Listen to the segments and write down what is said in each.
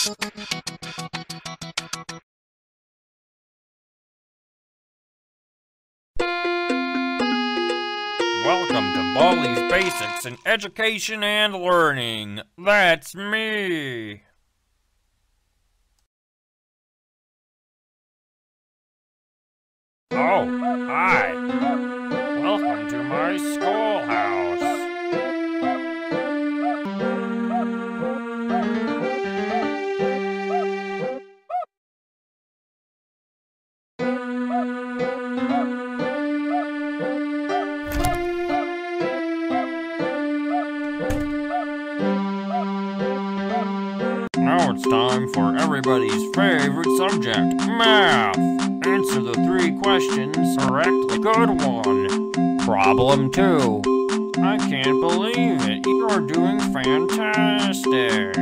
Welcome to Baldi's Basics in Education and Learning. That's me. Oh, hi. Welcome to my schoolhouse. Now it's time for everybody's favorite subject, math. Answer the 3 questions correctly. Good one. Problem 2. I can't believe it. You're doing fantastic.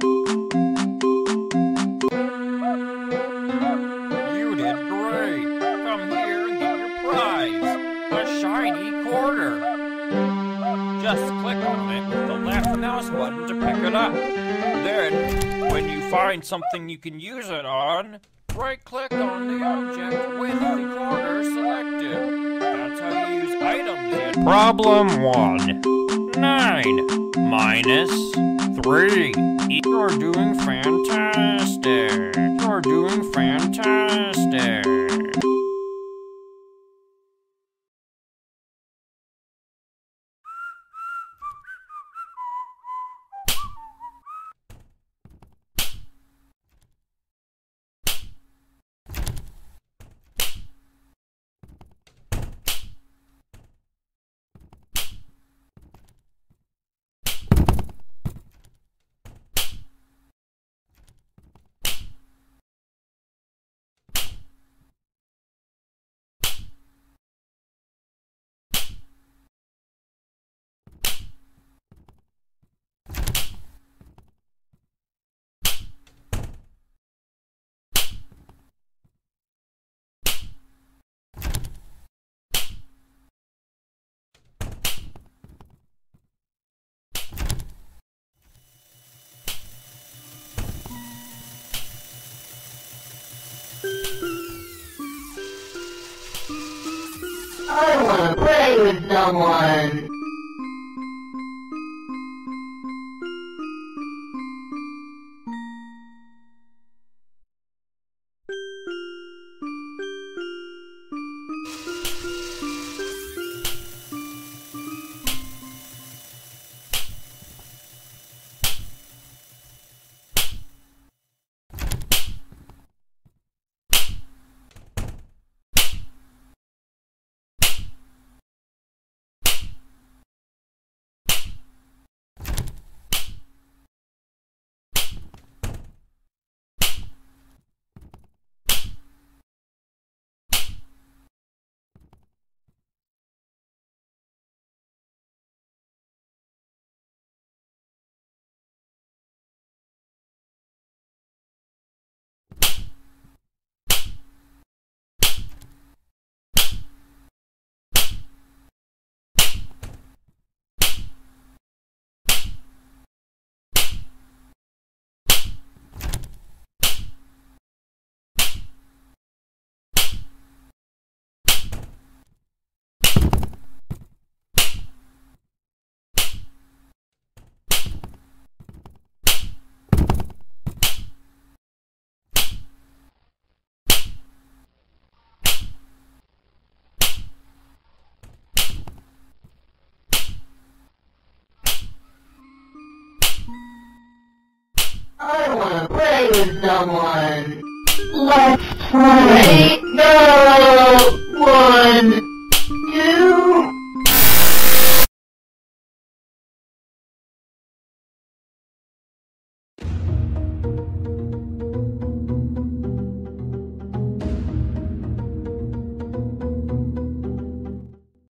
You did great. Come here and get your prize. A shiny quarter. Just click on it with the left mouse button to pick it up. Then, when you find something you can use it on, right-click on the object with the quarter selected. That's how you use items in Problem 1. 9 minus 3. You're doing fantastic. You're doing fantastic. I want to play with someone. I want to play with someone. Let's play. 3, 2, 1.